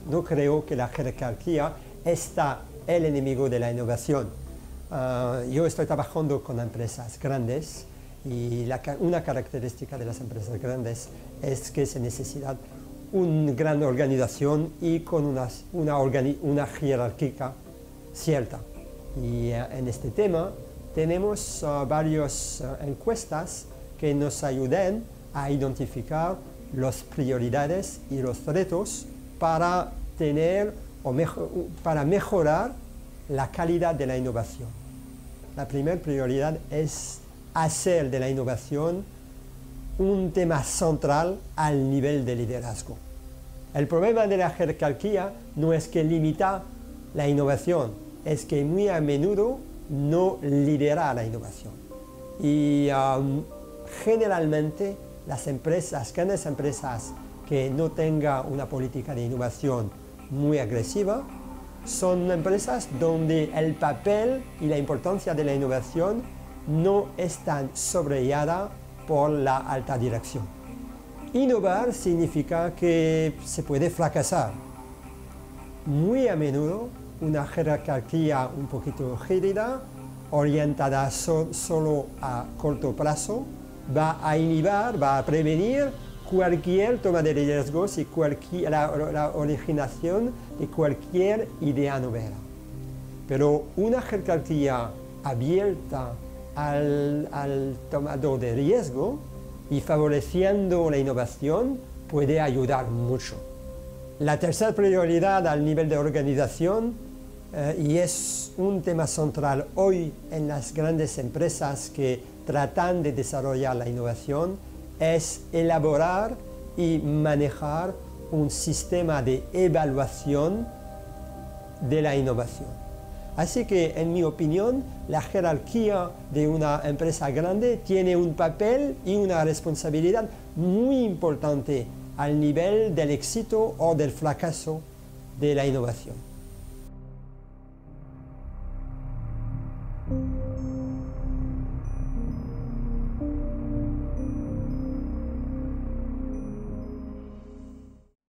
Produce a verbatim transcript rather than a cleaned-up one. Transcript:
no creo que la jerarquía está el enemigo de la innovación. Uh, yo estoy trabajando con empresas grandes y la, una característica de las empresas grandes es que se necesita una gran organización y con una, una, organi una jerarquía cierta. Y uh, en este tema tenemos uh, varias uh, encuestas que nos ayudan a identificar las prioridades y los retos para tener o mejor, para mejorar la calidad de la innovación. La primera prioridad es hacer de la innovación un tema central al nivel de liderazgo. El problema de la jerarquía no es que limita la innovación, es que muy a menudo no lidera la innovación. Y um, generalmente las empresas, grandes empresas que no tengan una política de innovación muy agresiva, son empresas donde el papel y la importancia de la innovación no están sobreyadas por la alta dirección. Innovar significa que se puede fracasar. Muy a menudo una jerarquía un poquito rígida, orientada so, solo a corto plazo, va a inhibir, va a prevenir cualquier toma de riesgos y cualquier, la, la originación de cualquier idea novel. Pero una jerarquía abierta al, al tomador de riesgo y favoreciendo la innovación puede ayudar mucho. La tercera prioridad al nivel de organización, eh, y es un tema central hoy en las grandes empresas que tratan de desarrollar la innovación, es elaborar y manejar un sistema de evaluación de la innovación. Así que, en mi opinión, la jerarquía de una empresa grande tiene un papel y una responsabilidad muy importante al nivel del éxito o del fracaso de la innovación.